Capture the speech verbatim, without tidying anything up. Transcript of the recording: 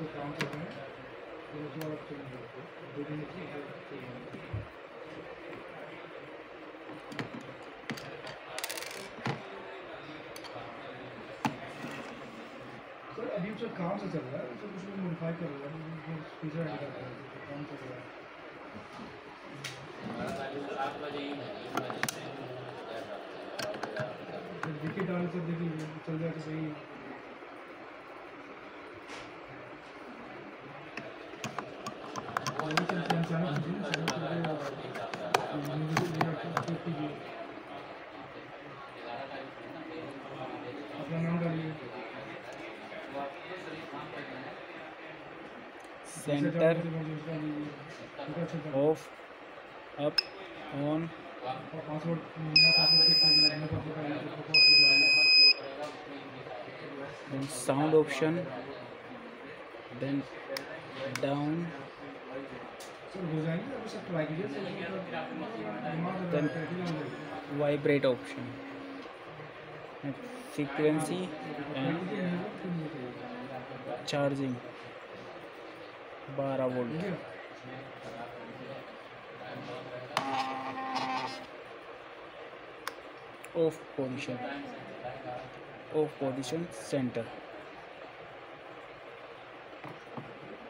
से काम कर रहे हैं तो उसमें आप चलेंगे दो दिन से सर अभी उसका काम से चल रहा है तो कुछ मॉडिफाई कर रहा है फीचर ऐड कर रहा है काम चल रहा है देखिए डाल कर देखिए चल जाए तो सही अपना नाम डालिए centre of up on password then sound option, then down, then vibrate option, and frequency and charging बारह volt. Off position, off position center.